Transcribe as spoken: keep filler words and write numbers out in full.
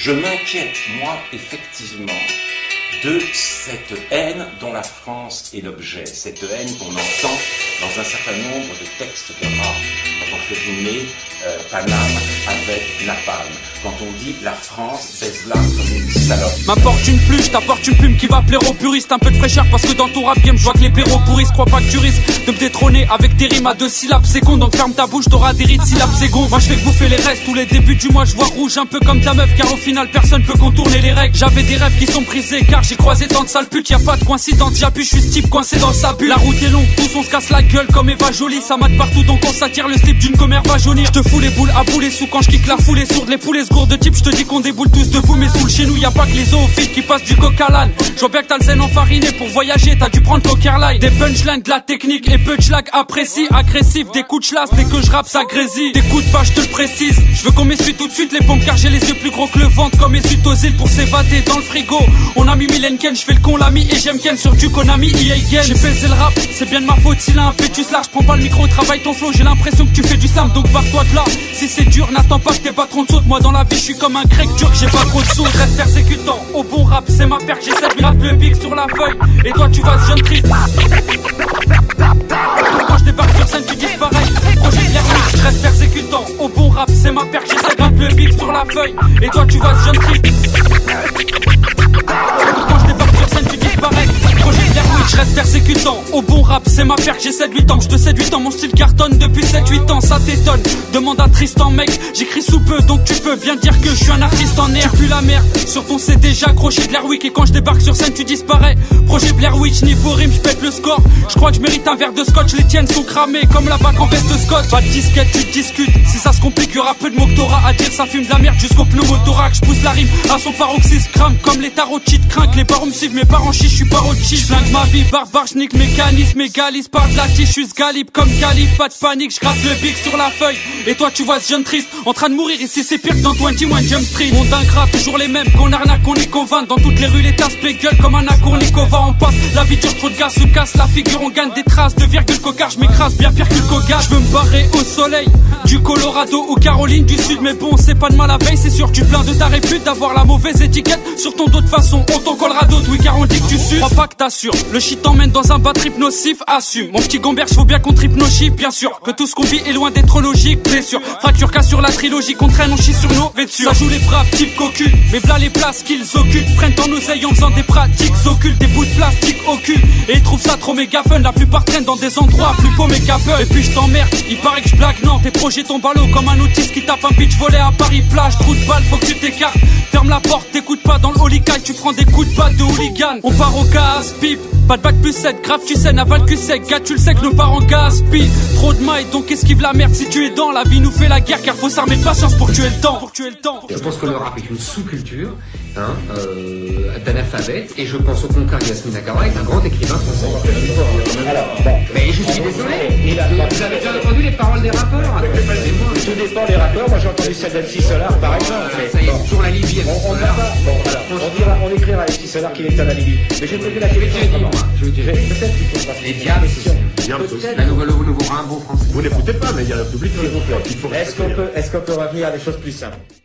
Je m'inquiète, moi, effectivement, de cette haine dont la France est l'objet, cette haine qu'on entend dans un certain nombre de textes de rap, quand on fait rimer euh, Paname avec Napalm, quand on dit la France baise-la comme une salope. M'apporte une plume, je t'apporte une plume qui va plaire aux puristes. Un peu de fraîcheur parce que dans ton rap game, je vois que les blaireaux pourrissent. Crois pas que tu risques de me détrôner avec tes rimes à deux syllabes, c'est con. Donc ferme ta bouche, t'auras des rides syllabes, c'est con. Moi je fais que bouffer les restes, tous les débuts du mois je vois rouge, un peu comme ta meuf, car au final personne peut contourner les règles. J'avais des rêves qui sont brisés car j'ai croisé tant de sales putes. Y'a pas de coïncidence, j'appuie, je suis ce type coincé dans sa bulle. La route est longue, tous on se casse la gueule comme Eva Jolie. Ça mate partout donc on s'attire le slip d'une commère va jaunir. Je te fous les boules à boules et sous quand je kick la foule et sourde. Les poulets secours de type, je te dis qu'on déboule tous debout. Mais sous le chez nous y'a pas que les zoophiles qui passent du coq à l'âne. Je vois bien que t'as le zen enfariné pour voyager, t'as dû prendre Poker Line. Des punchlines, de la technique et peu de schlag apprécie. Agressif, des coups de chlasse, dès que je rappe ça grésille. T'écoutes pas, je te le précise. Je veux qu'on m'essuie tout de suite les pompes car j'ai les yeux plus gros que le ventre. Comme essuie aux îles pour s'évader dans le frigo. On a mis Mylène Ken, je fais le con l'ami et j'aime Ken sur du Konami E A Game. J'ai baisé le rap, c'est bien de ma faute s'il a un fœtus large. Prends pas le micro, travaille ton flow, j'ai l'impression que tu fais du slam donc barre-toi de là. Si c'est dur, n'attends pas que tes patrons te sautent. Moi dans la vie je suis comme un grec dur, j'ai pas trop de sous. Je reste persécutant, au bon rap c'est ma perte. J'ai sept mille rap le big sur la feuille. Et toi tu vas jeune triste. Quand je débarque sur scène tu dis pareil. Projet bien riche, je reste persécutant, au bon rap c'est ma perte. J'ai sept mille rap le big sur la feuille. Et toi tu vas jeune triste. Quand je débarque sur scène tu dis pareil. Projet bien riche, je reste persécutant, au bon rap c'est ma perte. J'ai sept huit ans, je te séduis ans, mon style cartonne depuis sept huit ans. Ça t'étonne, demande à Tristan mec. J'écris sous peu donc tu peux bien dire que je suis un artiste en air. Tu pues la merde, sur ton C D j'ai accroché de Blair Witch. Et quand je débarque sur scène tu disparais. Projet Blair Witch, niveau rime je pète le score. Je crois que je mérite un verre de scotch. Les tiennes sont cramées comme la bac en veste scotch. Pas de disquette, tu te discutes. Si ça se complique y'aura peu de mots que t'auras à dire. Ça fume de la merde jusqu'au pneumothorax. Je pousse la rime à son paroxysme. Crame comme les tarots cheat crainte. Les barons me suivent, mes parents chient, je suis pas rothschild. J'flingue ma vie, barbare, j'nique mécanisme. Mégalise par de la tige, j'suis galib comme calife. Pas de panique, j'gratte le big sur la feuille. Et toi tu vois ce jeune triste en train de mourir ici c'est pire que dans vingt et un Jump Street. Monde ingrat, toujours les mêmes, qu'on arnaque, qu'on y convainc. Dans toutes les rues les tasses gueule comme un Akournikova. On passe, la vie dure, trop de gaz se casse la figure. On gagne des traces de virgule cocard, j'm'écrase bien pire que le coca. J'veux me barrer au soleil du Colorado ou Caroline du Sud. Mais bon c'est pas de mal à veille, c'est sûr tu plains de ta répute d'avoir la mauvaise étiquette sur ton dos de façon. On t'en collera d'autres, oui car on dit que tu suces. Crois pas que t'assures, le shit t'emmène dans un bas trip nocif. Assume, mon petit gomberge faut bien qu'on tripe nos chiffres. Bien sûr que tout ce qu'on vit est loin d'être logique. Blessure, fracture, casse sur la trilogie qu'on traîne, on chie sur nos vêtures. Ça joue les braves type cocu, mais v'là les places qu'ils occupent. Prennent en oseille en faisant des pratiques occultes. Des bouts de plastique au cul, et ils trouvent ça trop méga fun. La plupart traînent dans des endroits plus beaux méga fun. Et puis je t'emmerde, il paraît que je blague, non. Tes projets tombent à l'eau comme un autiste qui tape un pitch volé à Paris plage. Trou de balle, faut que tu t'écartes. Ferme la porte, t'écoutes pas dans le hooligan. Tu prends des coups de balle de hooligan. On part au casse-pipe, pas de bac plus sept, grave tu sais, aval cul sec. Gars tu le sais que nos parents gaspillent trop de mailles, donc esquive la merde si tu es dans. La vie nous fait la guerre car faut s'armer de patience pour tuer le temps. Pour tuer le temps. Je pense que le rap est une sous-culture hein, euh, d'analphabète et je pense au contraire que Yasmine Akara est un grand écrivain français. Alors, bon. Mais je suis désolé, vous avez déjà entendu les paroles des rappeurs? Tout dépend des rappeurs, moi j'ai entendu celle d'M C Solar par exemple. Mais ça y est, toujours la Libye. On, on, va pas, bon, voilà. on, dira, on écrira à M C Solar qu'il est à la Libye. Mais j'ai posé la question. Je vous dirais, peut-être qu'il faut passer. Les diables, c'est la nouvelle, le nouveau Rimbaud français. Vous n'écoutez pas, mais il y a le public qui vous plaît. Est-ce qu'on peut, est-ce qu'on peut revenir à des choses plus simples?